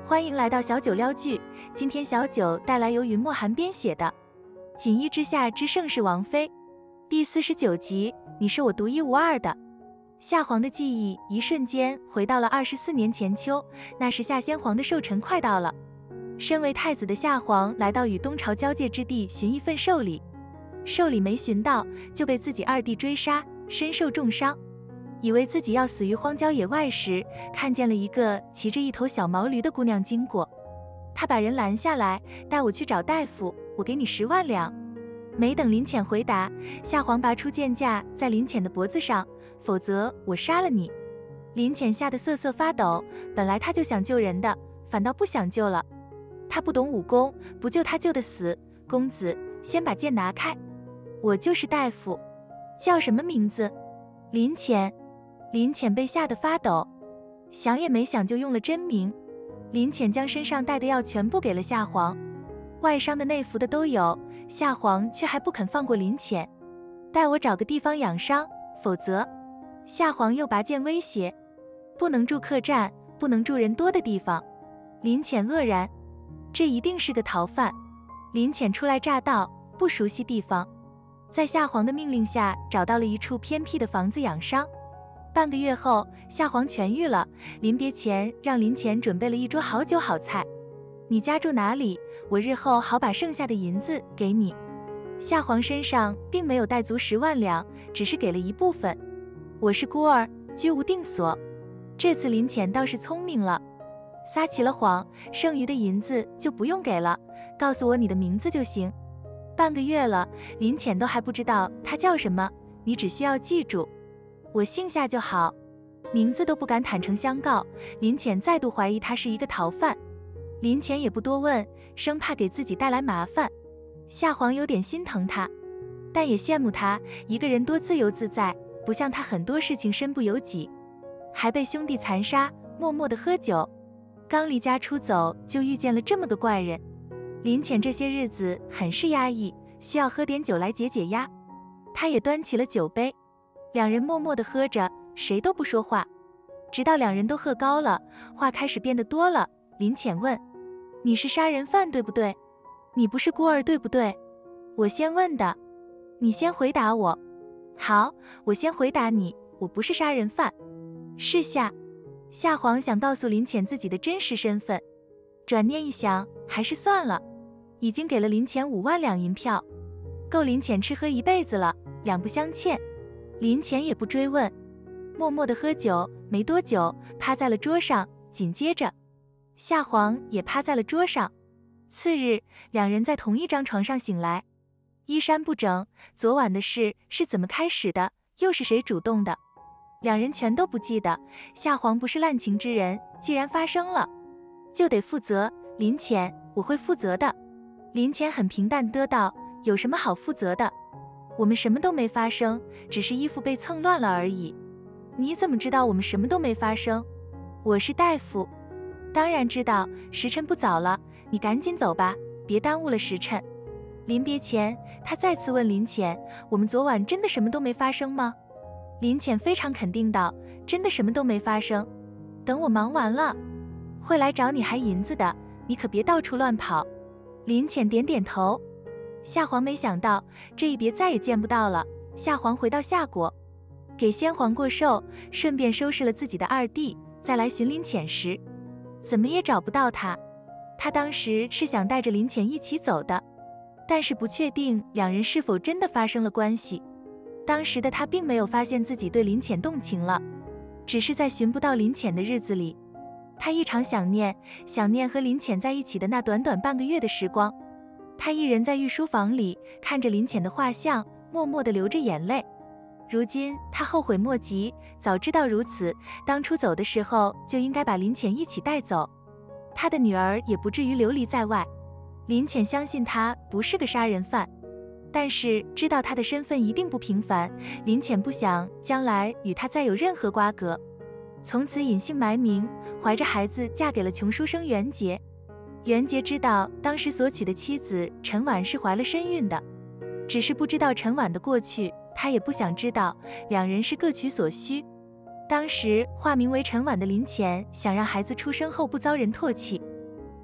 欢迎来到小九撩剧，今天小九带来由云墨寒编写的《锦衣之下之盛世王妃》第49集。你是我独一无二的。夏皇的记忆一瞬间回到了24年前秋，那时夏先皇的寿辰快到了。身为太子的夏皇来到与东朝交界之地寻一份寿礼，寿礼没寻到，就被自己二弟追杀，身受重伤。以为自己要死于荒郊野外时，看见了一个骑着一头小毛驴的姑娘经过。他把人拦下来，带我去找大夫，我给你10万两。没等林浅回答，夏皇拔出剑架在林浅的脖子上，否则我杀了你。林浅吓得瑟瑟发抖，本来他就想救人的，反倒不想救了。他不懂武功，不救他救得死。公子，先把剑拿开。我就是大夫。叫什么名字？林浅。林浅被吓得发抖，想也没想就用了真名。林浅将身上带的药全部给了夏皇，外伤的内服的都有，夏皇却还不肯放过林浅，带我找个地方养伤，否则……夏皇又拔剑威胁，不能住客栈，不能住人多的地方。林浅愕然，这一定是个逃犯。林浅初来乍到，不熟悉地方，在夏皇的命令下找到了一处偏僻的房子养伤。半个月后，夏皇痊愈了，临别前让林浅准备了一桌好酒好菜。你家住哪里？我日后好把剩下的银子给你。夏皇身上并没有带足10万两，只是给了一部分。我是孤儿，居无定所。这次林浅倒是聪明了，撒起了谎，剩余的银子就不用给了，告诉我你的名字就行。半个月了，林浅都还不知道他叫什么，你只需要记住我姓夏就好。名字都不敢坦诚相告，林浅再度怀疑他是一个逃犯。林浅也不多问，生怕给自己带来麻烦。夏皇有点心疼他，但也羡慕他一个人多自由自在，不像他很多事情身不由己，还被兄弟残杀，默默的喝酒。刚离家出走就遇见了这么个怪人。林浅这些日子很是压抑，需要喝点酒来解解压。他也端起了酒杯，两人默默地喝着，谁都不说话，直到两人都喝高了，话开始变得多了。林浅问，你是杀人犯对不对？你不是孤儿对不对？我先问的，你先回答我。好，我先回答你，我不是杀人犯。是夏皇想告诉林浅自己的真实身份，转念一想，还是算了，已经给了林浅5万两银票，够林浅吃喝一辈子了，两不相欠。林浅也不追问，默默地喝酒，没多久趴在了桌上，紧接着夏皇也趴在了桌上。次日，两人在同一张床上醒来，衣衫不整，昨晚的事是怎么开始的，又是谁主动的，两人全都不记得。夏皇不是滥情之人，既然发生了，就得负责。林浅，我会负责的。林浅很平淡地道，有什么好负责的？我们什么都没发生，只是衣服被蹭乱了而已。你怎么知道我们什么都没发生？我是大夫，当然知道。时辰不早了，你赶紧走吧，别耽误了时辰。临别前，他再次问林浅，我们昨晚真的什么都没发生吗？林浅非常肯定道，真的什么都没发生。等我忙完了，会来找你还银子的，你可别到处乱跑。林浅点点头。夏皇没想到这一别再也见不到了。夏皇回到夏国，给先皇过寿，顺便收拾了自己的二弟。再来寻林浅时，怎么也找不到他。他当时是想带着林浅一起走的，但是不确定两人是否真的发生了关系。当时的他并没有发现自己对林浅动情了，只是在寻不到林浅的日子里，他异常想念和林浅在一起的那短短半个月的时光。他一人在御书房里看着林浅的画像，默默地流着眼泪。如今他后悔莫及，早知道如此，当初走的时候就应该把林浅一起带走，他的女儿也不至于流离在外。林浅相信他不是个杀人犯，但是知道他的身份一定不平凡，林浅不想将来与他再有任何瓜葛，从此隐姓埋名，怀着孩子嫁给了穷书生袁杰。袁杰知道当时所娶的妻子陈婉是怀了身孕的，只是不知道陈婉的过去，他也不想知道，两人是各取所需。当时化名为陈婉的林浅想让孩子出生后不遭人唾弃，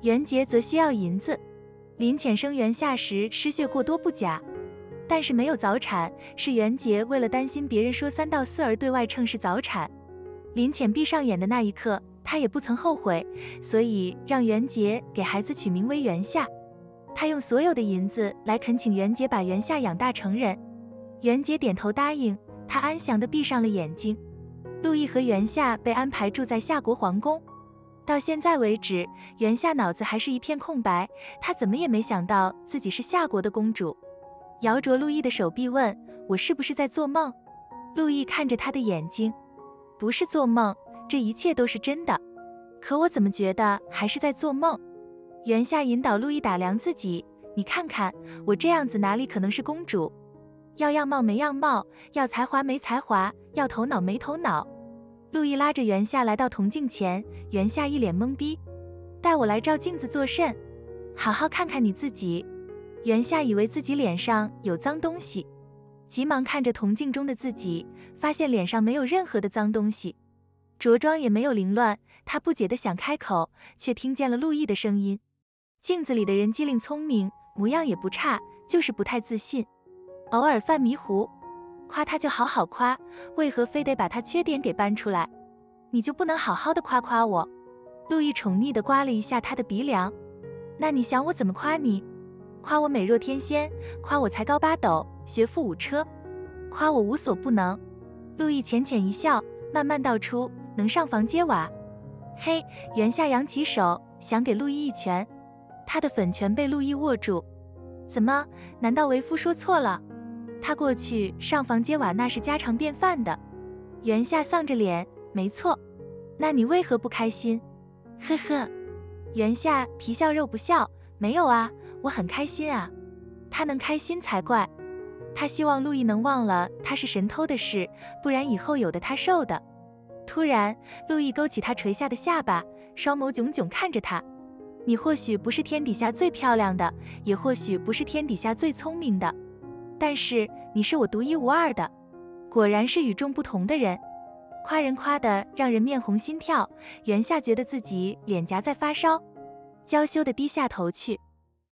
袁杰则需要银子。林浅生袁夏时失血过多不假，但是没有早产，是袁杰为了担心别人说3到4而对外称是早产。林浅闭上眼的那一刻，他也不曾后悔，所以让袁杰给孩子取名为袁夏。他用所有的银子来恳请袁杰把袁夏养大成人。袁杰点头答应，他安详地闭上了眼睛。陆毅和袁夏被安排住在夏国皇宫。到现在为止，袁夏脑子还是一片空白，她怎么也没想到自己是夏国的公主。摇着陆毅的手臂问：“我是不是在做梦？”陆毅看着他的眼睛：“不是做梦，这一切都是真的。可我怎么觉得还是在做梦？”袁夏引导陆毅打量自己：“你看看，我这样子哪里可能是公主？要样貌没样貌，要才华没才华，要头脑没头脑。”陆毅拉着袁夏来到铜镜前，袁夏一脸懵逼：“带我来照镜子做甚？好好看看你自己。”袁夏以为自己脸上有脏东西，急忙看着铜镜中的自己，发现脸上没有任何的脏东西，着装也没有凌乱。他不解地想开口，却听见了陆毅的声音：“镜子里的人机灵聪明，模样也不差，就是不太自信，偶尔犯迷糊。夸他就好好夸，为何非得把他缺点给搬出来？你就不能好好的夸夸我？”陆毅宠溺地刮了一下他的鼻梁：“那你想我怎么夸你？夸我美若天仙，夸我才高八斗，学富五车，夸我无所不能。”陆毅浅浅一笑，慢慢道出：“能上房揭瓦。”嘿，袁夏扬起手想给陆毅一拳，他的粉拳被陆毅握住。怎么？难道为夫说错了？他过去上房揭瓦那是家常便饭的。袁夏丧着脸：“没错。那你为何不开心？”呵呵。袁夏皮笑肉不笑：“没有啊，我很开心啊。”他能开心才怪。他希望陆毅能忘了他是神偷的事，不然以后有的他受的。突然，陆毅勾起他垂下的下巴，双眸炯炯看着他：“你或许不是天底下最漂亮的，也或许不是天底下最聪明的，但是你是我独一无二的。”果然是与众不同的人。夸人夸得让人面红心跳，袁夏觉得自己脸颊在发烧，娇羞地低下头去。